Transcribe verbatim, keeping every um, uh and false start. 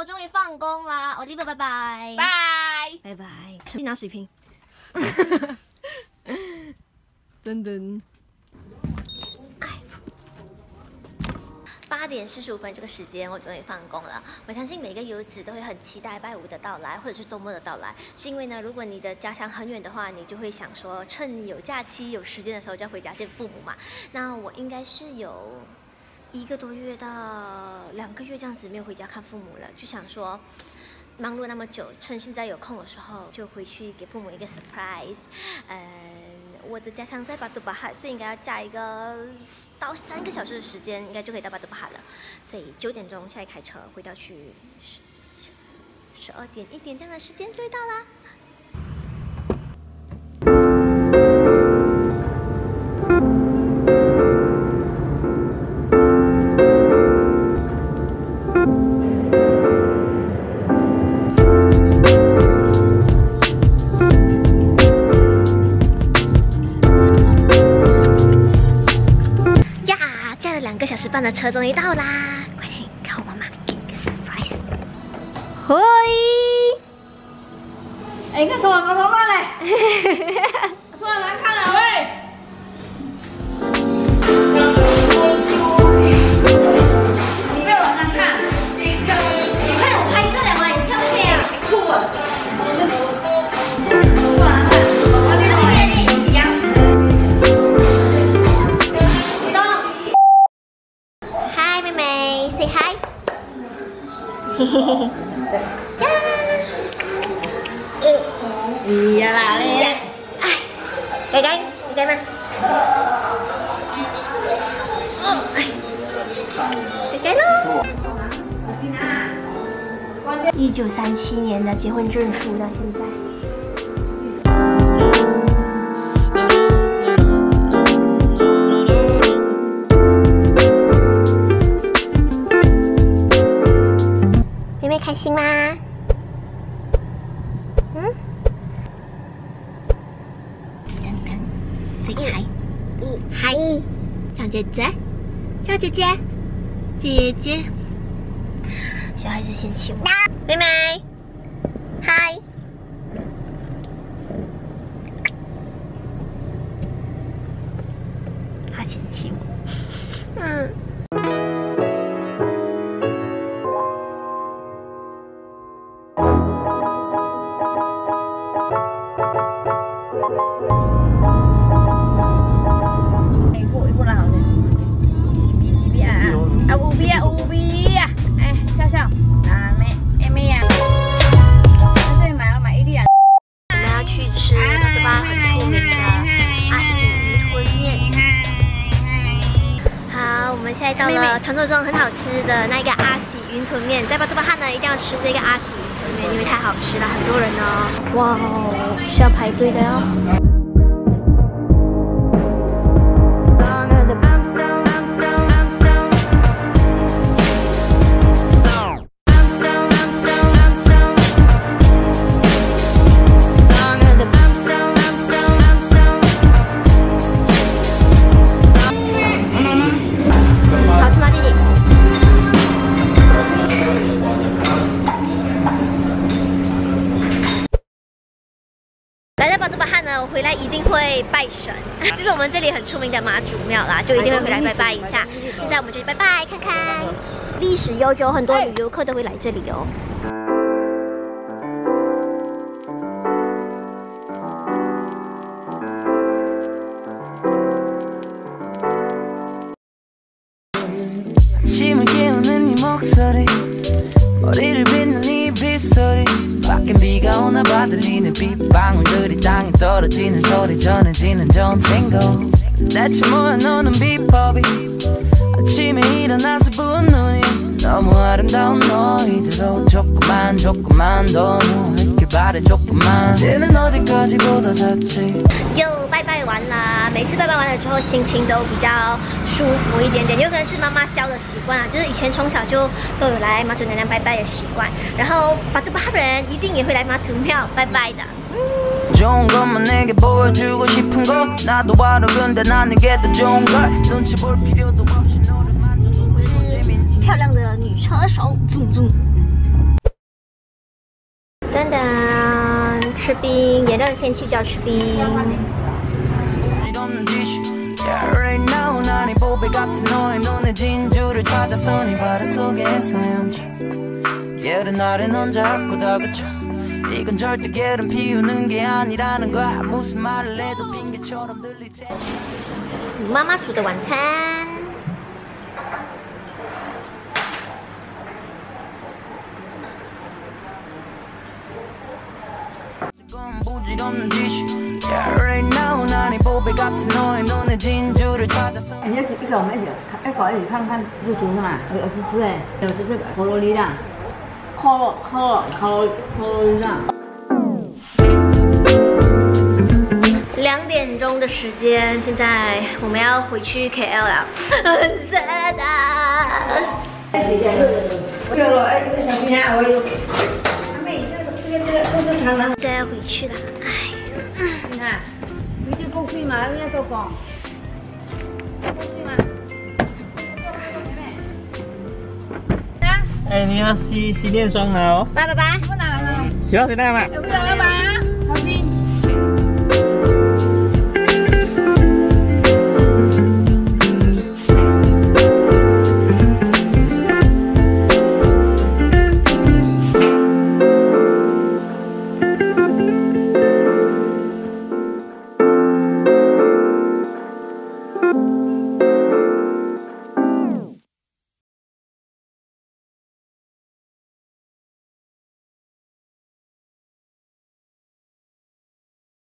我终于放工啦！我立拜拜拜拜拜拜，去拿水瓶。噔噔。八点四十五分这个时间，我终于放工了。我相信每个游子都会很期待拜五的到来，或者是周末的到来，是因为呢，如果你的家乡很远的话，你就会想说，趁有假期、有时间的时候就要回家见父母嘛。那我应该是有一个多月到两个月这样子没有回家看父母了，就想说。忙碌那么久，趁现在有空的时候就回去给父母一个 surprise。嗯，我的家乡在巴杜巴哈，所以应该要加一个到三个小时的时间，应该就可以到巴杜巴哈了。所以九点钟下来开车回到去十十十二点一点这样的时间就会到啦。两个小时半的车终于到啦！快点看我妈妈给你个 surprise。嘿， 哎，你看头发毛毛乱嘞，头发难看了喂！你不要往上看，你快点我拍这两位，你跳不跳啊？酷啊！不往上看，我这个眼睛一样。 Say hi， 嘿嘿嘿嘿，呀，咦呀啦嘞，哎，该该该吗？哦，哎，该该喽。一九三七年的结婚证书到现在。开心吗？嗯？等等 ，say hi， hi， 叫姐姐，叫姐姐，姐姐。小孩子嫌弃我。妹妹 ，hi， 她嫌弃我。嗯。现在到了传说中很好吃的那个阿喜云吞面，在巴杜巴哈呢一定要吃这个阿喜云吞面，因为太好吃了，很多人哦，哇哦，需要排队的哦。来到巴杜巴哈呢，我回来一定会拜神，就是我们这里很出名的妈祖庙啦，就一定会回来拜拜一下。现在我们就去拜拜看看，历史悠久，很多旅游客都会来这里哦。 빗방울들이 땅에 떨어지는 소리 전해지는 전생고 대체 뭐야 너는 비법이 아침에 일어나서 부은 눈이 너무 아름다운 너희들로 조금만 조금만 더 누워있길 바래 조금만 이제는 어디까지 보다 잤지 又拜拜完了，每次拜拜完了之后心情都比较舒服一点点，有可能是妈妈教的习惯啊，就是以前从小就都有来妈祖娘娘拜拜的习惯，然后巴杜巴哈人一定也会来妈祖庙拜拜的。 좋은 것만 내게 보여주고 싶은 거 나도 알아 근데 난 내게 더 좋은 걸 눈치 볼 필요도 없이 너를 만져도 漂亮的女车手，zum zum。 吃冰，炎热的天气就要吃冰。 Yeah, right now 난이 보배 같은 너의 눈에 진주를 찾아서 네 바닷속에 헤엄쳐 게으른 날에 넌 자꾸 다그쳐 이건 절대 게으름 피우는 게 아니라는 거야 무슨 말을 해도 핑계처럼 들릴 테 妈妈煮的晚餐。 부질없는 짓이 Yeah, right now 난이 보배 같은 너의 눈에 진주를 찾아서 你要一个我们一起，一个一起看看入厨是吗？有有吃吃哎，有吃这个佛罗里达，科科科科罗里达。 两点钟的时间，现在我们要回去 K L 了，很 sad 啊！现在要回去了，哎， 你看，回去过去嘛，人家做工。过去嘛。 哎，你要洗洗面霜了哦。 拜拜拜。 洗到谁带嘛？ 不要拜拜。